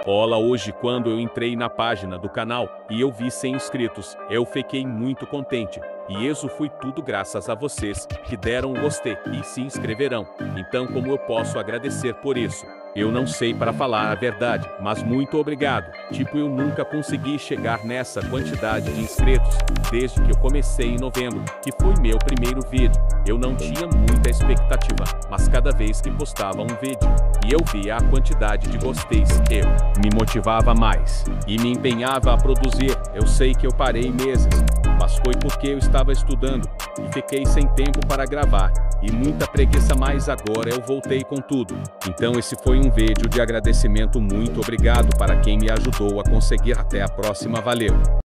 Olá, hoje quando eu entrei na página do canal e eu vi 100 inscritos, eu fiquei muito contente. E isso foi tudo graças a vocês que deram um gostei e se inscreverão. Então como eu posso agradecer por isso? Eu não sei para falar a verdade, mas muito obrigado. Tipo, eu nunca consegui chegar nessa quantidade de inscritos desde que eu comecei em novembro, que foi meu primeiro vídeo. Eu não tinha muita expectativa, mas cada vez que postava um vídeo e eu via a quantidade de gosteis, eu me motivava mais e me empenhava a produzir. Eu sei que eu parei meses, mas foi porque eu estava estudando e fiquei sem tempo para gravar e muita preguiça, mas agora eu voltei com tudo. Então esse foi um vídeo de agradecimento. Muito obrigado para quem me ajudou a conseguir. Até a próxima, valeu!